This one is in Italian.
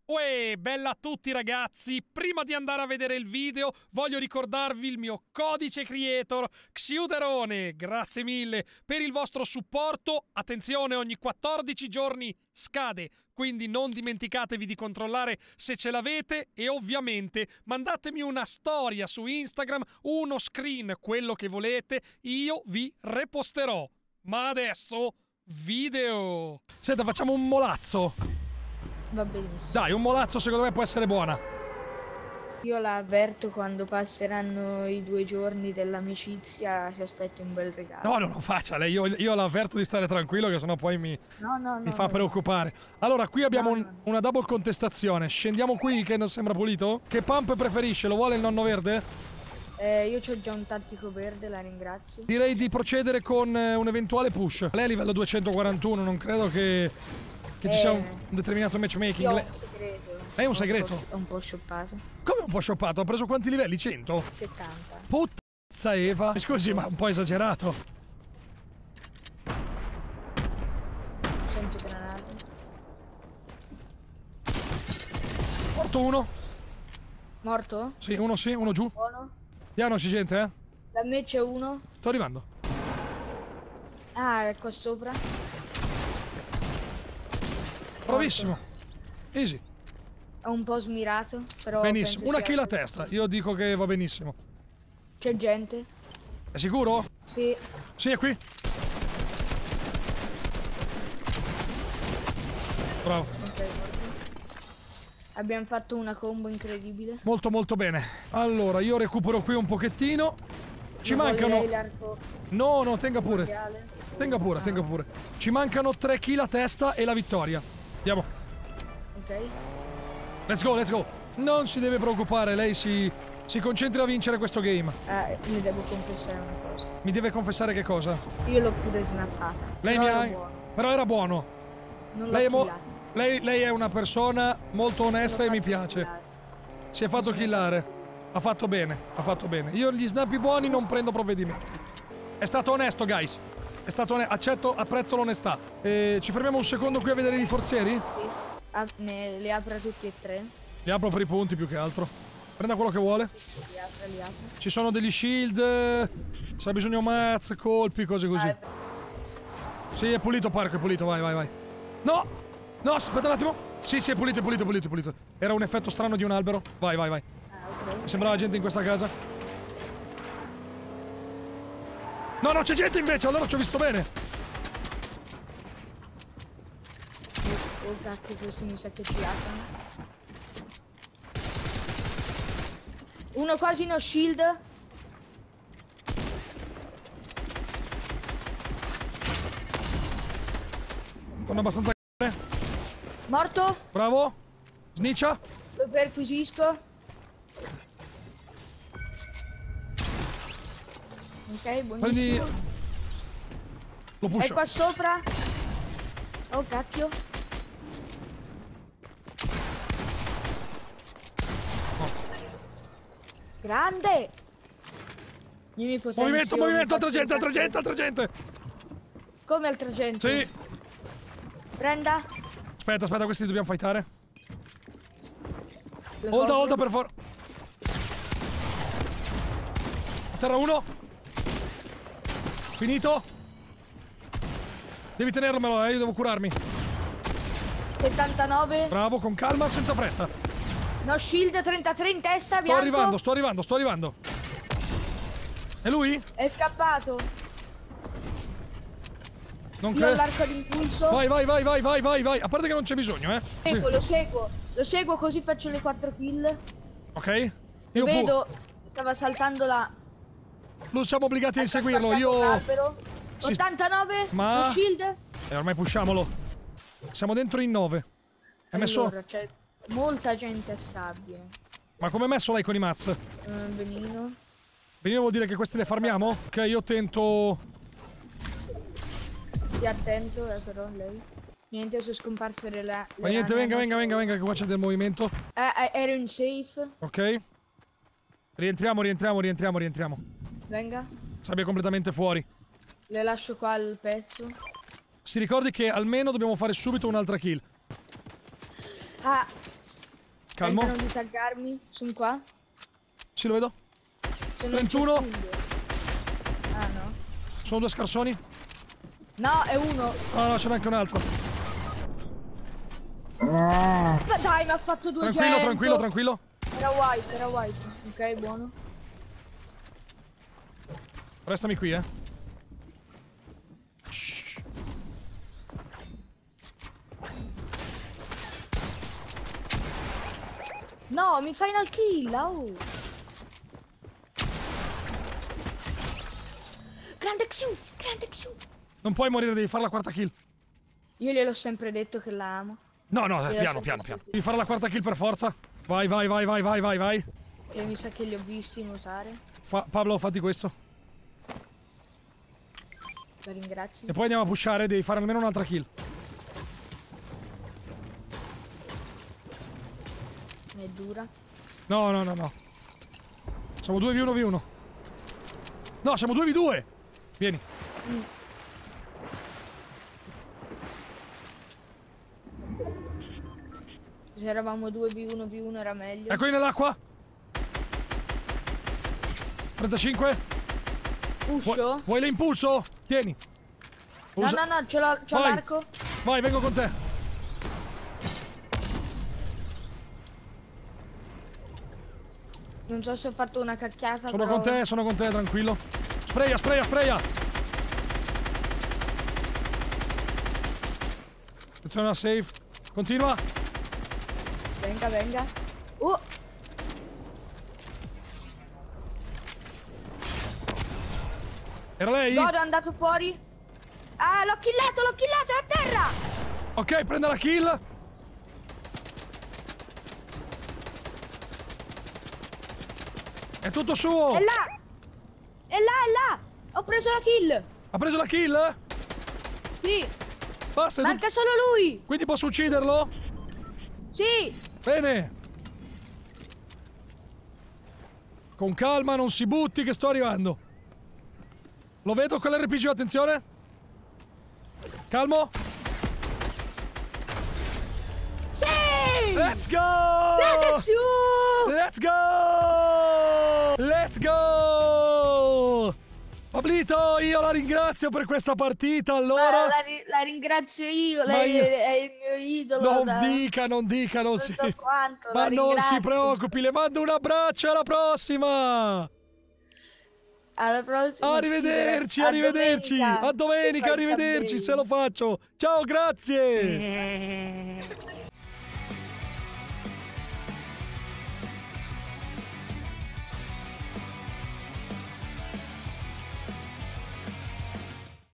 Uè, bella a tutti ragazzi, prima di andare a vedere il video voglio ricordarvi il mio codice creator Xiuderone, grazie mille per il vostro supporto, attenzione ogni 14 giorni scade, quindi non dimenticatevi di controllare se ce l'avete e ovviamente mandatemi una storia su Instagram, uno screen, quello che volete, io vi reposterò. Ma adesso, video! Senta, facciamo un molazzo. Va benissimo. Dai, un molazzo secondo me può essere buona. Io la avverto quando passeranno i 2 giorni dell'amicizia, si aspetta un bel regalo. No, non lo faccia lei, io l'avverto di stare tranquillo che sennò poi mi fa preoccupare. Allora, qui abbiamo una double contestazione. Scendiamo qui che non sembra pulito? Che pump preferisce? Lo vuole il nonno verde? Io c'ho già un tattico verde, la ringrazio. Direi di procedere con un eventuale push. Lei è a livello 241, non credo che ci sia un determinato matchmaking. Io ho un segreto. Lei è un segreto? Ho un po' shoppato. Come un po' shoppato? Ha preso quanti livelli? 100? 70. Puzza Eva. Scusi, ma un po' esagerato. 100 granate. Morto uno. Morto? Sì, uno giù. Buono. Piano si gente, eh? Da me c'è uno. Sto arrivando. Ah, è qua sopra. Bravissimo. Easy. È un po' smirato, però benissimo. Una kill a testa. testa. Io dico che va benissimo. C'è gente? È sicuro? Sì. Sì, è qui. Bravo. Ok, abbiamo fatto una combo incredibile. Molto molto bene. Allora, io recupero qui un pochettino. Ci mancano... No, tenga pure. Tenga pure. Ci mancano 3 kill a testa e la vittoria. Andiamo. Ok. Let's go. Non si deve preoccupare, lei si concentri a vincere questo game. Mi devo confessare una cosa. Mi deve confessare che cosa? Io l'ho pure snappata. Lei Però era buono. Non l'ho killato. Lei è una persona molto onesta e mi piace. Si è fatto killare. Ha fatto bene. Io gli snappi buoni non prendo provvedimenti. È stato onesto, guys. È stato onesto. Apprezzo l'onestà. Ci fermiamo un secondo qui a vedere i forzieri? Sì. Li apro tutti e 3. Li apro per i punti più che altro. Prenda quello che vuole. Sì, li apro. Ci sono degli shield. Se ha bisogno mazz, colpi, cose così. Sì, è pulito, parco, è pulito. Vai. No, aspetta un attimo. Sì, è pulito. Era un effetto strano di un albero. Vai. Okay. Mi sembrava gente in questa casa. No, c'è gente invece, allora ci ho visto bene. Oh cacchio, questo mi sa che ci aprono. Uno quasi no shield. Sono abbastanza Morto. Bravo. Sniccia. Lo perquisisco. Ok, buonissimo. Lo pusho. È qua sopra. Oh cacchio. Grande. Io mi potenzio. Movimento, altra gente. Come altra gente? Sì. Prenda. Aspetta, questi dobbiamo fightare. Holda per favore. A terra uno. Finito. Devi tenermelo, io devo curarmi. 79. Bravo, con calma, senza fretta. No shield, 33 in testa, bianco. Sto arrivando. È lui? È scappato. Non Io ho l'arco d'impulso. Vai. A parte che non c'è bisogno, eh. Lo seguo così faccio le 4 kill. Ok. Io vedo, stava saltando la... Non siamo obbligati a inseguirlo, io... 89, ma... no shield. Ormai pusciamolo. Siamo dentro in 9. Allora, c'è molta gente a sabbie. Ma come è messo lei con i mazz? Benino. Benino vuol dire che questi le farmiamo? Ok, io tento... Stia attento, però lei. Niente, sono scomparse le Ma niente, venga, che qua c'è del movimento. Ero in safe. Ok. Rientriamo. Venga. Sabbia completamente fuori. Le lascio qua il pezzo. Si ricordi che almeno dobbiamo fare subito un'altra kill. Calmo. Tentano di taggarmi. Sono qua. Sì, lo vedo. Sono 31. Ah, no. Sono 2 scarsoni. No, è uno. Ah, no, ce n'è anche un altro. Ma dai, mi ha fatto 200. Tranquillo. Era white. Ok, buono. Restami qui, No, mi fai final kill, oh. Grande Q. Non puoi morire, devi fare la quarta kill. Io gliel'ho sempre detto che la amo. No, Gliel'ho piano. sempre scritto. Devi fare la quarta kill per forza. Vai. Che mi sa che li ho visti nuotare. Pablo, fatti questo. La ringrazio. E poi andiamo a pushare, devi fare almeno un'altra kill. È dura. No. Siamo 2v1v1. No, siamo 2v2. Vieni. Se eravamo 2v1v1 era meglio. Eccoli nell'acqua. 35. Uscio? Vuoi l'impulso? Tieni. No, c'ho Vai. l'arco. Vai, vengo con te. Non so se ho fatto una cacchiata. Sono però... con te, tranquillo. Spraya. Attenzione alla save. Continua. Venga. Era lei? Godo è andato fuori. Ah, l'ho killato, è a terra. Ok, prende la kill. È tutto suo. È là. Ho preso la kill. Ha preso la kill? Sì. Basta. Manca solo lui. Quindi posso ucciderlo? Sì. Bene. Con calma, non si butti che sto arrivando. Lo vedo con l'RPG, attenzione. Calmo. Sì. Let's go! Let's go! Pablito, io la ringrazio per questa partita, allora. La ringrazio io, lei è il mio idolo. Non dica, non si... so quanto, Ma la non si ringrazio. preoccupi, le mando un abbraccio, alla prossima! Alla prossima. Arrivederci. A domenica, arrivederci, se lo faccio. Ciao, grazie!